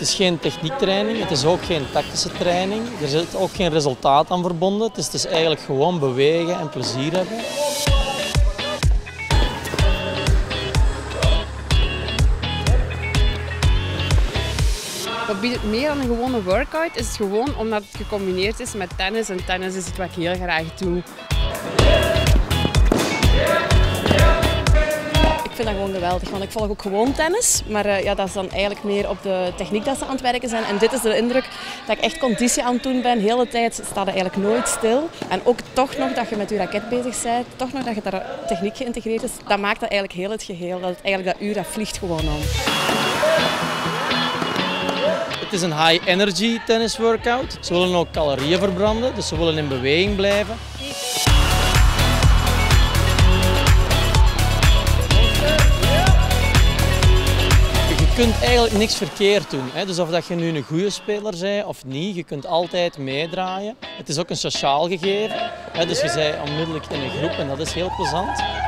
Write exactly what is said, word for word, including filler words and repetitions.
is geen techniektraining, het is ook geen tactische training. Er zit ook geen resultaat aan verbonden. Dus het is eigenlijk gewoon bewegen en plezier hebben. Wat biedt het meer dan een gewone workout? Is het gewoon omdat het gecombineerd is met tennis. En tennis is iets wat ik heel graag doe. Ik vind dat gewoon geweldig, want ik volg ook gewoon tennis. Maar uh, ja, dat is dan eigenlijk meer op de techniek dat ze aan het werken zijn. En dit is de indruk dat ik echt conditie aan het doen ben. De hele tijd staat het eigenlijk nooit stil. En ook toch nog dat je met je raket bezig bent, toch nog dat je daar techniek geïntegreerd is. Dat maakt dat eigenlijk heel het geheel. Dat het eigenlijk dat uur, dat vliegt gewoon om. Het is een high energy tennis workout. Ze willen ook calorieën verbranden, dus ze willen in beweging blijven. Je kunt eigenlijk niks verkeerd doen. Hè? Dus of dat je nu een goede speler bent of niet, je kunt altijd meedraaien. Het is ook een sociaal gegeven. Hè? Dus je bent onmiddellijk in een groep en dat is heel plezant.